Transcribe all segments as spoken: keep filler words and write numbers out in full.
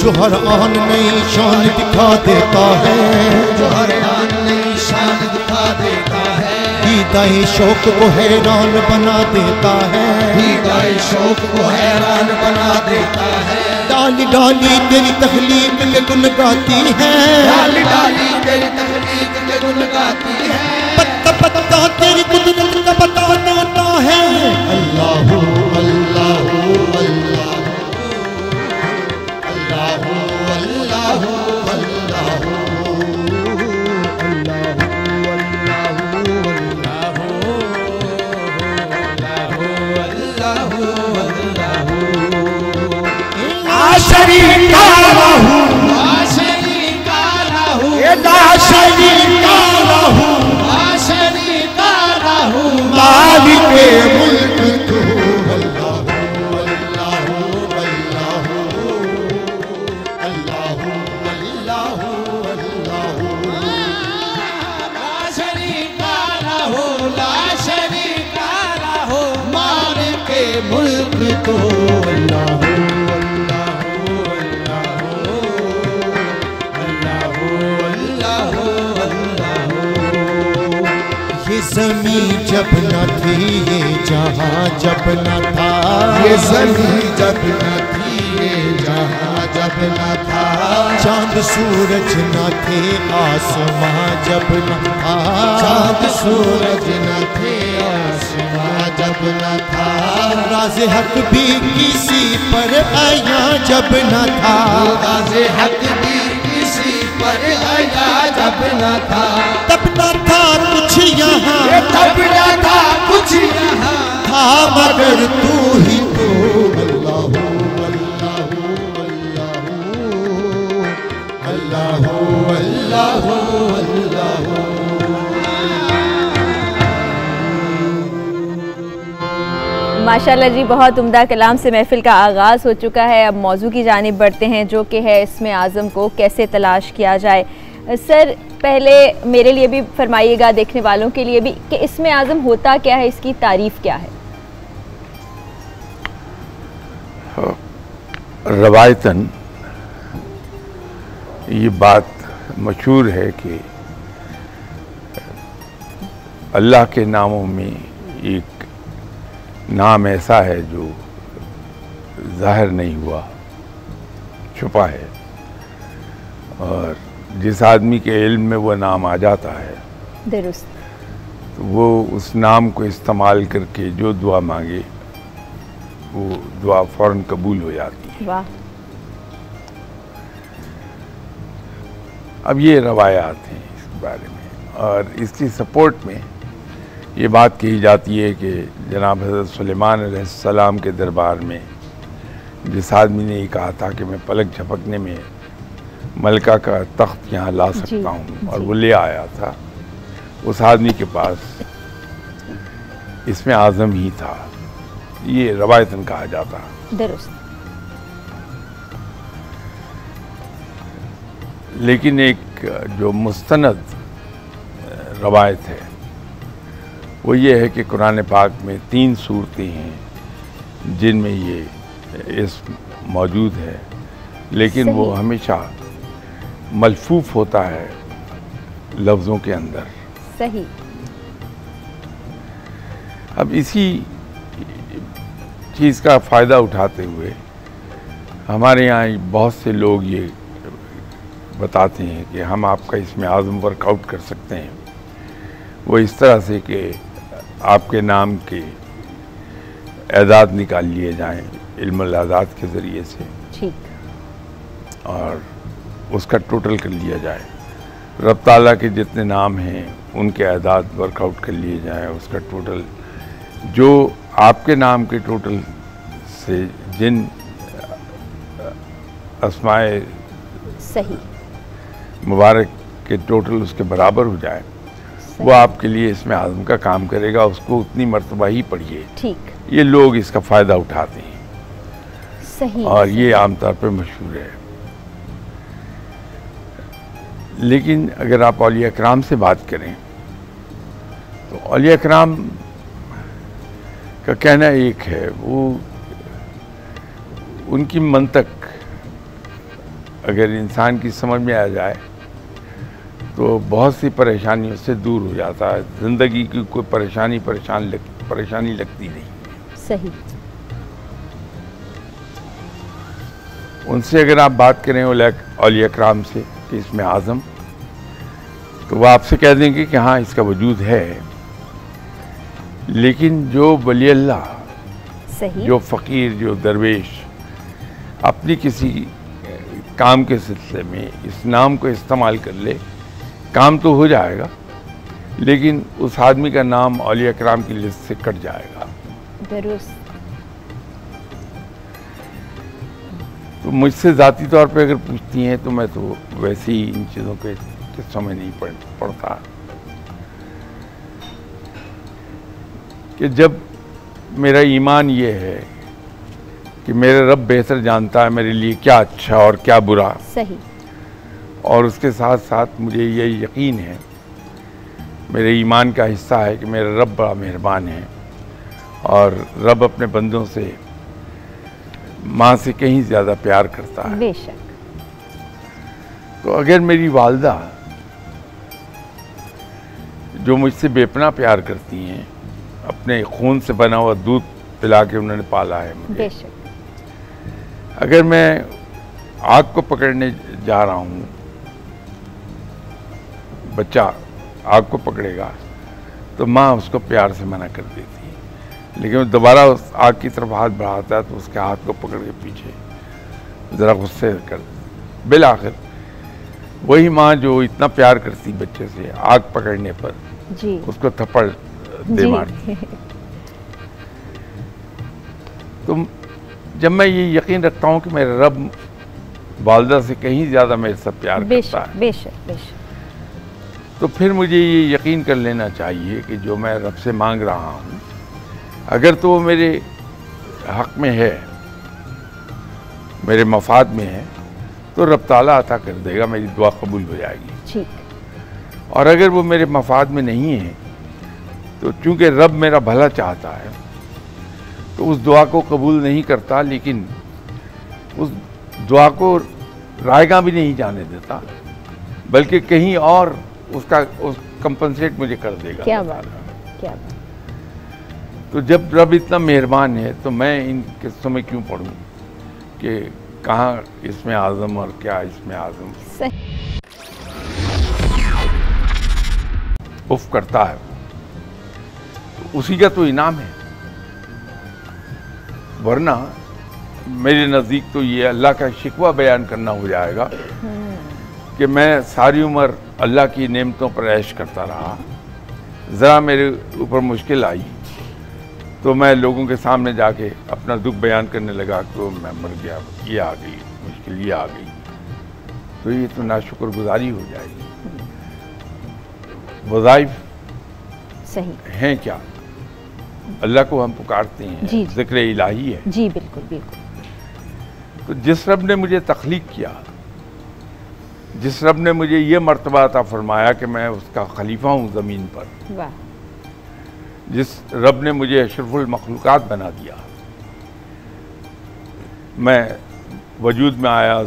جو ہر آن نئی شان دکھا دیتا ہے، جو ہر آن نئی شان دکھا دیتا ہے، دیدۂ شوق کو حیران بنا دیتا ہے، دیدۂ شوق کو حیران بنا دیتا ہے، ڈالی ڈالی تیری تخلیق کے گن گاتی ہے، ڈالی ڈالی تیری تخلیق کے گن گاتی ہے، پتا پتا تیری قدرت کا پتا دیتا ہے، اللہ اللہ اللہ اللہ اللہ اللہ لا شریک لہ لا شریک لہ لا شریک لہ لا شریک لہ مالک ملک تو اللہ اللہ اللہ اللہ اللہ اللہ لا شریک لہ لا شریک لہ مالک ملک تو اللہ یہ زمین جب نہ تھی یہ جہاں جب نہ تھا، یہ زمین جب نہ تھی یہ جہاں جب نہ تھا، چاند سورج نہ تھے آسماں جب نہ تھا، چاند سورج نہ تھے آسماں جب نہ تھا، راز حق بھی کسی پر آیا جب نہ تھا، راز حق بھی کسی پر آیا جب نہ تھا، تب نہ تھا کچھ یہاں، تب نہ تھا کچھ یہاں، تھا مگر تو ہی تو اللہ اللہ اللہ اللہ اللہ ماشاءاللہ جی، بہت عمدہ کلام سے محفل کا آغاز ہو چکا ہے۔ اب موضوع کی جانب بڑھتے ہیں جو کہ ہے اسم اعظم کو کیسے تلاش کیا جائے۔ سر پہلے میرے لیے بھی فرمائیے گا، دیکھنے والوں کے لیے بھی، کہ اسم اعظم ہوتا کیا ہے، اس کی تعریف کیا ہے؟ روایتاً یہ بات مشہور ہے کہ اللہ کے ناموں میں ایک نام ایسا ہے جو ظاہر نہیں ہوا، چھپا ہے، اور جس آدمی کے علم میں وہ نام آ جاتا ہے درست، تو وہ اس نام کو استعمال کر کے جو دعا مانگے وہ دعا فوراً قبول ہو جاتی ہے۔ واہ، اب یہ روایات ہیں اس بارے میں، اور اس کی سپورٹ میں یہ بات کہی جاتی ہے کہ جناب حضرت سلیمان علیہ السلام کے دربار میں جس آدمی نے یہ کہا تھا کہ میں پلک جھپکنے میں ملکہ کا تخت یہاں لا سکتا ہوں، اور وہ لے آیا تھا، اس آدمی کے پاس اسم اعظم ہی تھا، یہ روایتاً کہا جاتا۔ درست، لیکن ایک جو مستند روایت ہے وہ یہ ہے کہ قرآن پاک میں تین صورتیں ہیں جن میں یہ اسم موجود ہے، لیکن صحیح، وہ ہمیشہ ملفوف ہوتا ہے لفظوں کے اندر۔ صحیح، اب اسی چیز کا فائدہ اٹھاتے ہوئے ہمارے یہاں بہت سے لوگ یہ بتاتے ہیں کہ ہم آپ کا اسم اعظم ورک آؤٹ کر سکتے ہیں، وہ اس طرح سے کہ آپ کے نام کے اعداد نکال لیے جائیں علم الاعداد کے ذریعے سے، ٹھیک، اور اس کا ٹوٹل کر لیا جائے، رب تعالیٰ کے جتنے نام ہیں ان کے اعداد ورک آؤٹ کر لیے جائیں، اس کا ٹوٹل جو آپ کے نام کے ٹوٹل سے جن اسماء صحیح، مبارک کے ٹوٹل اس کے برابر ہو جائے، وہ آپ کے لیے اسم اعظم کا کام کرے گا، اس کو اتنی مرتبہ ہی پڑھیے۔ ٹھیک، یہ لوگ اس کا فائدہ اٹھاتے ہیں، صحیح، اور یہ عام طور پہ مشہور ہے۔ لیکن اگر آپ اولیاء کرام سے بات کریں تو اولیاء کرام کا کہنا ایک ہے، وہ ان کی منطق اگر انسان کی سمجھ میں آ جائے تو بہت سی پریشانیوں سے دور ہو جاتا ہے. زندگی کی کوئی پریشانی پریشان لگ پریشانی لگتی نہیں. صحیح. ان سے اگر آپ بات کریں اولیاء کرام سے کہ اس میں اعظم، تو وہ آپ سے کہہ دیں گے کہ ہاں اس کا وجود ہے. لیکن جو ولی اللہ، صحیح، جو فقیر، جو درویش اپنی کسی کام کے سلسلے میں اس نام کو استعمال کر لے، کام تو ہو جائے گا لیکن اس آدمی کا نام اولیاء کرام کی لسٹ سے کٹ جائے گا. درست. تو مجھ سے ذاتی طور پہ اگر پوچھتی ہیں تو میں تو ویسے ہی ان چیزوں کے قصوں میں نہیں پڑ پڑتا کہ جب میرا ایمان یہ ہے کہ میرا رب بہتر جانتا ہے میرے لیے کیا اچھا اور کیا برا. صحیح. اور اس کے ساتھ ساتھ مجھے یہ یقین ہے، میرے ایمان کا حصہ ہے کہ میرا رب بڑا مہربان ہے اور رب اپنے بندوں سے ماں سے کہیں زیادہ پیار کرتا ہے. بے شک. تو اگر میری والدہ جو مجھ سے بے پناہ پیار کرتی ہیں، اپنے خون سے بنا ہوا دودھ پلا کے انہوں نے پالا ہے مجھے، بے شک. اگر میں آگ کو پکڑنے جا رہا ہوں، بچہ آگ کو پکڑے گا تو ماں اس کو پیار سے منع کر دیتی ہے، لیکن وہ دوبارہ اس آگ کی طرف ہاتھ بڑھاتا ہے تو اس کے ہاتھ کو پکڑ کے پیچھے ذرا غصے کر دیتی. بالآخر وہی ماں جو اتنا پیار کرتی بچے سے، آگ پکڑنے پر جی اس کو تھپڑ دے جی. مارتی. تو جب میں یہ یقین رکھتا ہوں کہ میرا رب والدہ سے کہیں زیادہ میرے سے پیار بے کرتا شک ہے، بے شک بے شک. تو پھر مجھے یہ یقین کر لینا چاہیے کہ جو میں رب سے مانگ رہا ہوں اگر تو وہ میرے حق میں ہے، میرے مفاد میں ہے، تو رب تعالیٰ عطا کر دے گا، میری دعا قبول ہو جائے گی. ٹھیک. اور اگر وہ میرے مفاد میں نہیں ہے تو چونکہ رب میرا بھلا چاہتا ہے تو اس دعا کو قبول نہیں کرتا، لیکن اس دعا کو رائیگاں بھی نہیں جانے دیتا، بلکہ کہیں اور اس کا اس کمپنسیٹ مجھے کر دے گا. کیا بات ہے، کیا بات. تو جب رب اتنا مہربان ہے تو میں ان قصوں میں کیوں پڑھوں کہ کہاں اس میں اعظم اور کیا اس میں اعظم. صحیح. اف کرتا ہے تو اسی کا تو انعام ہے، ورنہ میرے نزدیک تو یہ اللہ کا شکوہ بیان کرنا ہو جائے گا کہ میں ساری عمر اللہ کی نعمتوں پر عیش کرتا رہا، ذرا میرے اوپر مشکل آئی تو میں لوگوں کے سامنے جا کے اپنا دکھ بیان کرنے لگا کہ میں مر گیا، یہ آ گئی مشکل، یہ آ گئی، تو یہ تو ناشکر گزاری ہو جائے گی. وظائف صحیح. ہیں کیا؟ اللہ کو ہم پکارتے ہیں، جی. ذکر الہی ہے. جی بالکل بالکل. تو جس رب نے مجھے تخلیق کیا، جس رب نے مجھے یہ مرتبہ عطا فرمایا کہ میں اس کا خلیفہ ہوں زمین پر، واہ. جس رب نے مجھے اشرف المخلوقات بنا دیا، میں وجود میں آیا،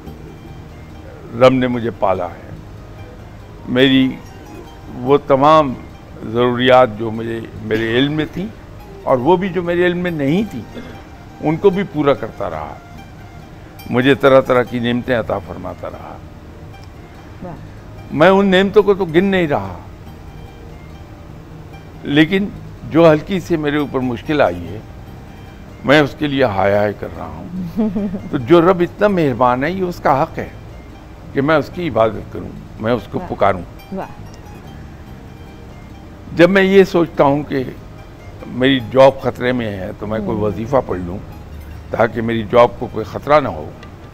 رب نے مجھے پالا ہے، میری وہ تمام ضروریات جو مجھے میرے علم میں تھیں اور وہ بھی جو میرے علم میں نہیں تھیں ان کو بھی پورا کرتا رہا، مجھے طرح طرح کی نعمتیں عطا فرماتا رہا. میں ان نعمتوں کو تو گن نہیں رہا، لیکن جو ہلکی سے میرے اوپر مشکل آئی ہے میں اس کے لیے ہائے ہائے کر رہا ہوں. تو جو رب اتنا مہربان ہے، یہ اس کا حق ہے کہ میں اس کی عبادت کروں، میں اس کو پکاروں. جب میں یہ سوچتا ہوں کہ میری جاب خطرے میں ہے تو میں کوئی وظیفہ پڑھ لوں تاکہ میری جاب کو کوئی خطرہ نہ ہو.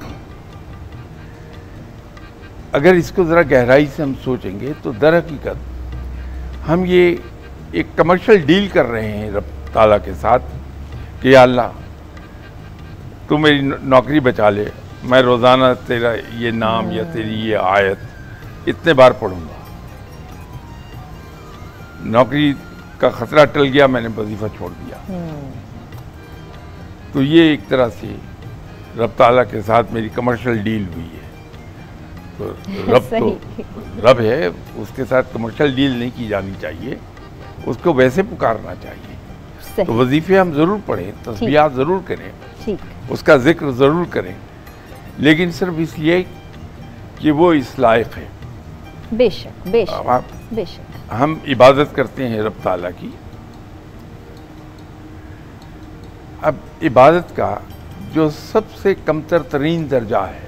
اگر اس کو ذرا گہرائی سے ہم سوچیں گے تو در حقیقت ہم یہ ایک کمرشل ڈیل کر رہے ہیں رب تعالیٰ کے ساتھ کہ یا اللہ تو میری نوکری بچا لے، میں روزانہ تیرا یہ نام یا تیری یہ آیت اتنے بار پڑھوں گا. نوکری کا خطرہ ٹل گیا، میں نے وظیفہ چھوڑ دیا. تو یہ ایک طرح سے رب تعالیٰ کے ساتھ میری کمرشل ڈیل ہوئی ہے. تو رب تو رب ہے، اس کے ساتھ کمرشل ڈیل نہیں کی جانی چاہیے، اس کو ویسے پکارنا چاہیے۔ تو وظیفے ہم ضرور پڑھیں، تسبیحات ضرور کریں، اس کا ذکر ضرور کریں، لیکن صرف اس لیے کہ وہ اس لائق ہے۔ بے شک بے شک بے شک ہم عبادت کرتے ہیں رب تعالیٰ کی، اب عبادت کا جو سب سے کمتر ترین درجہ ہے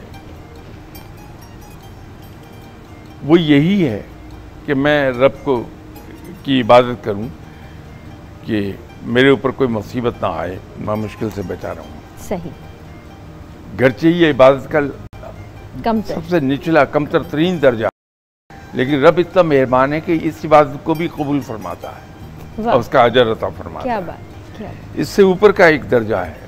وہ یہی ہے کہ میں رب کو کی عبادت کروں کہ میرے اوپر کوئی مصیبت نہ آئے، میں مشکل سے بچا رہا ہوں۔ صحیح، گرچہ یہ عبادت کا کمتر سب سے نچلا کمتر ترین درجہ، لیکن رب اتنا مہربان ہے کہ اس عبادت کو بھی قبول فرماتا ہے اور اس کا اجر عطا فرماتا کیا ہے۔ بات کیا اس سے اوپر کا ایک درجہ ہے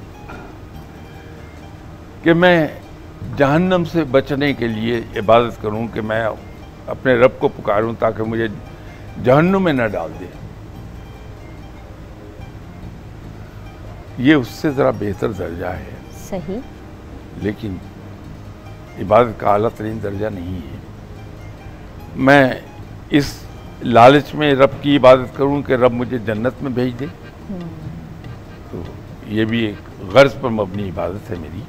کہ میں جہنم سے بچنے کے لیے عبادت کروں، کہ میں اپنے رب کو پکاروں تاکہ مجھے جہنم میں نہ ڈال دے۔ یہ اس سے ذرا بہتر درجہ ہے، صحیح، لیکن عبادت کا اعلیٰ ترین درجہ نہیں ہے۔ میں اس لالچ میں رب کی عبادت کروں کہ رب مجھے جنت میں بھیج دے، تو یہ بھی ایک غرض پر مبنی عبادت ہے میری۔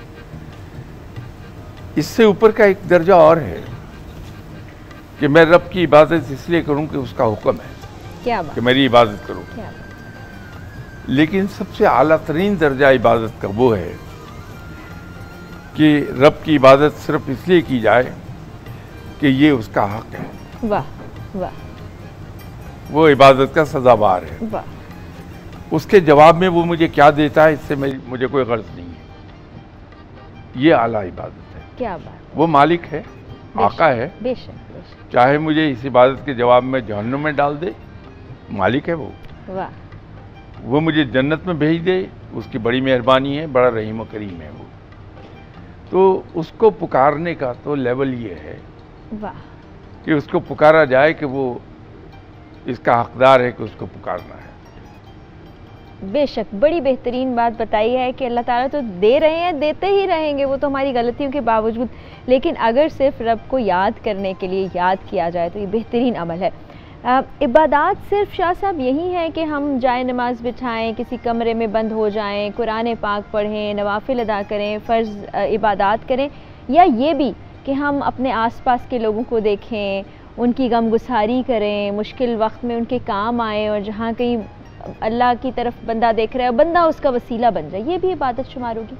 اس سے اوپر کا ایک درجہ اور ہے کہ میں رب کی عبادت اس لیے کروں کہ اس کا حکم ہے کیا بات کہ میری عبادت کرو، کیا بات لیکن سب سے اعلیٰ ترین درجہ عبادت کا وہ ہے کہ رب کی عبادت صرف اس لیے کی جائے کہ یہ اس کا حق ہے، واہ واہ وہ عبادت کا سزاوار ہے۔ واہ، اس کے جواب میں وہ مجھے کیا دیتا ہے اس سے مجھے کوئی غرض نہیں ہے۔ یہ اعلیٰ عبادت ہے، کیا بات، وہ مالک ہے، آقا ہے، بے شک بے شک، چاہے مجھے اس عبادت کے جواب میں جہنم میں ڈال دے، مالک ہے وہ، واہ، وہ مجھے جنت میں بھیج دے، اس کی بڑی مہربانی ہے، بڑا رحیم و کریم ہے وہ۔ تو اس کو پکارنے کا تو لیول یہ ہے واہ، کہ اس کو پکارا جائے کہ وہ اس کا حقدار ہے کہ اس کو پکارنا ہے۔ بے شک بڑی بہترین بات بتائی ہے کہ اللہ تعالیٰ تو دے رہے ہیں، دیتے ہی رہیں گے وہ تو ہماری غلطیوں کے باوجود، لیکن اگر صرف رب کو یاد کرنے کے لیے یاد کیا جائے تو یہ بہترین عمل ہے۔ عبادات صرف شاہ صاحب یہی ہے کہ ہم جائے نماز بٹھائیں، کسی کمرے میں بند ہو جائیں، قرآن پاک پڑھیں، نوافل ادا کریں، فرض عبادات کریں، یا یہ بھی کہ ہم اپنے آس پاس کے لوگوں کو دیکھیں، ان کی غم گساری کریں، مشکل وقت میں ان کے کام آئیں، اور جہاں کہیں اللہ کی طرف بندہ دیکھ رہا ہے بندہ اس کا وسیلہ بن جائے، یہ بھی عبادت شمار ہوگی؟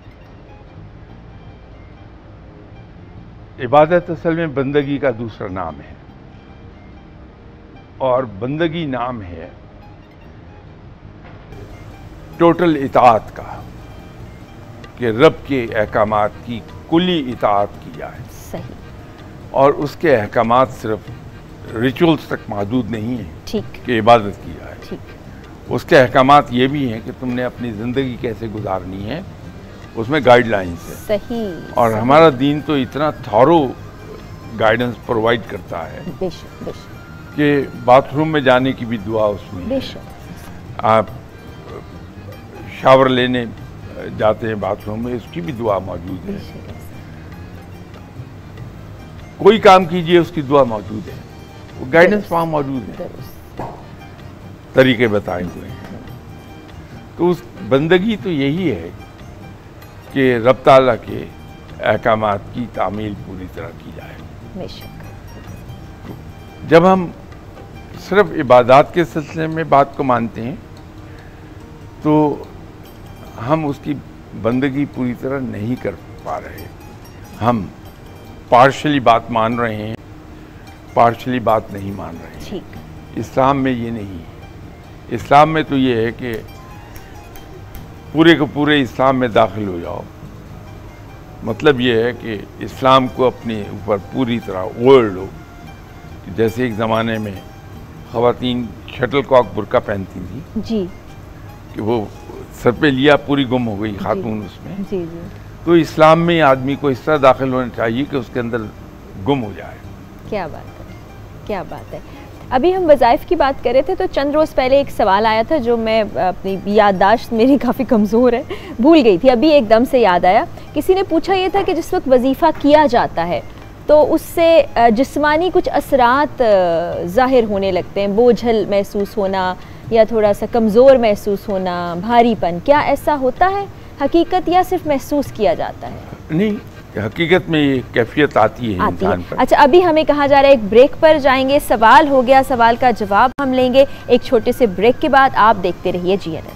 عبادت اصل میں بندگی کا دوسرا نام ہے، اور بندگی نام ہے ٹوٹل اطاعت کا، کہ رب کے احکامات کی کلی اطاعت کی جائے، صحیح، اور اس کے احکامات صرف ریچولز تک محدود نہیں ہیں ٹھیک کہ عبادت کی جائے، ٹھیک، اس کے احکامات یہ بھی ہیں کہ تم نے اپنی زندگی کیسے گزارنی ہے، اس میں گائیڈ لائنز ہیں، صحیح، اور ہمارا دین تو اتنا تھارو گائیڈنس پرووائڈ کرتا ہے بے شک بے شک کہ باتھ روم میں جانے کی بھی دعا اس میں بے ہے، شک، آپ شاور لینے جاتے ہیں باتھ روم میں، اس کی بھی دعا موجود بے ہے، شک، کوئی کام کیجئے اس کی دعا موجود ہے، وہ گائیڈنس وہاں موجود ہے، درست، طریقے بتائے ہوئے ہیں۔ تو اس بندگی تو یہی ہے کہ رب تعالیٰ کے احکامات کی تعمیل پوری طرح کی جائے۔ بے شک، جب ہم صرف عبادات کے سلسلے میں بات کو مانتے ہیں تو ہم اس کی بندگی پوری طرح نہیں کر پا رہے، ہم پارشلی بات مان رہے ہیں، پارشلی بات نہیں مان رہے ہیں۔ ٹھیک، اسلام میں یہ نہیں ہے، اسلام میں تو یہ ہے کہ پورے کو پورے اسلام میں داخل ہو جاؤ، مطلب یہ ہے کہ اسلام کو اپنے اوپر پوری طرح اوڑھ لو، جیسے ایک زمانے میں خواتین شٹل کاک برقع پہنتی تھیں جی کہ وہ سر پہ لیا پوری گم ہو گئی خاتون اس میں، جی جی، تو اسلام میں آدمی کو اس طرح داخل ہونا چاہیے کہ اس کے اندر گم ہو جائے۔ کیا بات ہے، کیا بات ہے۔ ابھی ہم وظائف کی بات کر رہے تھے تو چند روز پہلے ایک سوال آیا تھا جو میں اپنی یادداشت میری کافی کمزور ہے، بھول گئی تھی، ابھی ایک دم سے یاد آیا۔ کسی نے پوچھا یہ تھا کہ جس وقت وظیفہ کیا جاتا ہے تو اس سے جسمانی کچھ اثرات ظاہر ہونے لگتے ہیں، بوجھل محسوس ہونا یا تھوڑا سا کمزور محسوس ہونا، بھاری پن، کیا ایسا ہوتا ہے حقیقت یا صرف محسوس کیا جاتا ہے؟ نہیں، حقیقت میں یہ کیفیت آتی ہے انسان پر۔ اچھا، ابھی ہمیں کہا جا رہا ہے ایک بریک پر جائیں گے، سوال ہو گیا، سوال کا جواب ہم لیں گے ایک چھوٹے سے بریک کے بعد۔ آپ دیکھتے رہیے جی این ایس۔